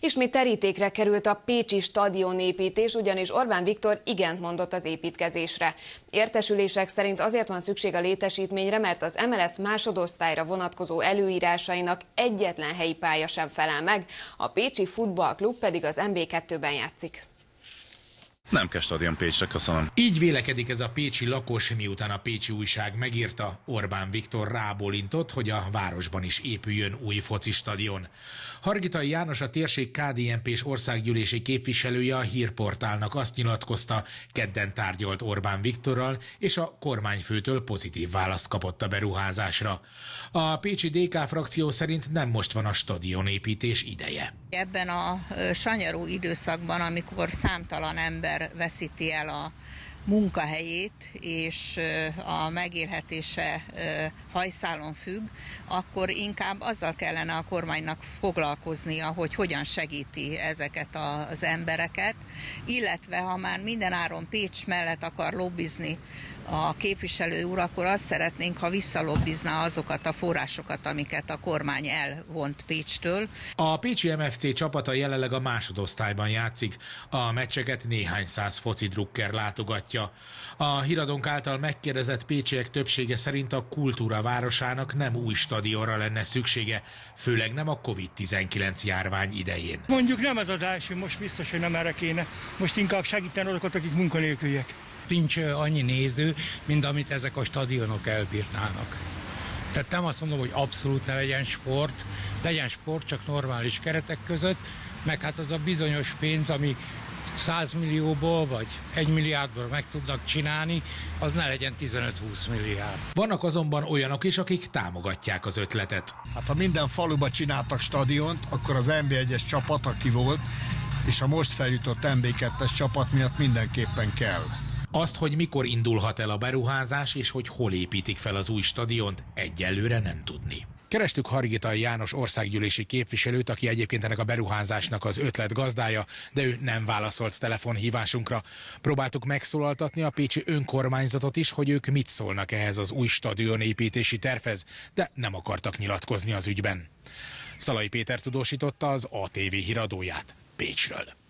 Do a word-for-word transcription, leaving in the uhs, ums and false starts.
Ismét terítékre került a pécsi stadionépítés, ugyanis Orbán Viktor igent mondott az építkezésre. Értesülések szerint azért van szükség a létesítményre, mert az em el es másodosztályra vonatkozó előírásainak egyetlen helyi pálya sem felel meg, a Pécsi Futballklub pedig az em bé kettőben játszik. Nem kell stadion Pécsre, köszönöm. Így vélekedik ez a pécsi lakos, miután a Pécsi Újság megírta, Orbán Viktor rábólintott, hogy a városban is épüljön új focistadion. Hargitai János, a térség ká dé en pés országgyűlési képviselője a Hírportálnak azt nyilatkozta, kedden tárgyalt Orbán Viktorral, és a kormányfőtől pozitív választ kapott a beruházásra. A pécsi dé ká frakció szerint nem most van a stadionépítés ideje. Ebben a sanyarú időszakban, amikor számtalan ember veszíti el a munkahelyét, és a megélhetése hajszálon függ, akkor inkább azzal kellene a kormánynak foglalkoznia, hogy hogyan segíti ezeket az embereket, illetve ha már mindenáron Pécs mellett akar lobbizni a képviselő úr, akkor azt szeretnénk, ha visszalobbizná azokat a forrásokat, amiket a kormány elvont Pécstől. A pécsi em ef cé csapata jelenleg a másodosztályban játszik, a meccseket néhány száz foci drukker látogatja. A Híradónk által megkérdezett pécsiek többsége szerint a kultúra városának nem új stadionra lenne szüksége, főleg nem a kovid tizenkilenc járvány idején. Mondjuk nem ez az első, most biztos, hogy nem erre kéne. Most inkább segíteni azokat, akik munkanélküliek. Nincs annyi néző, mint amit ezek a stadionok elbírnának. Tehát nem azt mondom, hogy abszolút ne legyen sport, legyen sport csak normális keretek között, meg hát az a bizonyos pénz, ami száz millióból vagy egy milliárdból meg tudnak csinálni, az ne legyen tizenöt-húsz milliárd. Vannak azonban olyanok is, akik támogatják az ötletet. Hát ha minden faluba csináltak stadiont, akkor az en bé egyes csapat, aki volt, és a most feljutott en bé kettes csapat miatt mindenképpen kell. Azt, hogy mikor indulhat el a beruházás, és hogy hol építik fel az új stadiont, egyelőre nem tudni. Kerestük Hargitai János országgyűlési képviselőt, aki egyébként ennek a beruházásnak az ötlet gazdája, de ő nem válaszolt telefonhívásunkra. Próbáltuk megszólaltatni a pécsi önkormányzatot is, hogy ők mit szólnak ehhez az új stadionépítési tervhez, de nem akartak nyilatkozni az ügyben. Szalai Péter tudósította az á té vé híradóját Pécsről.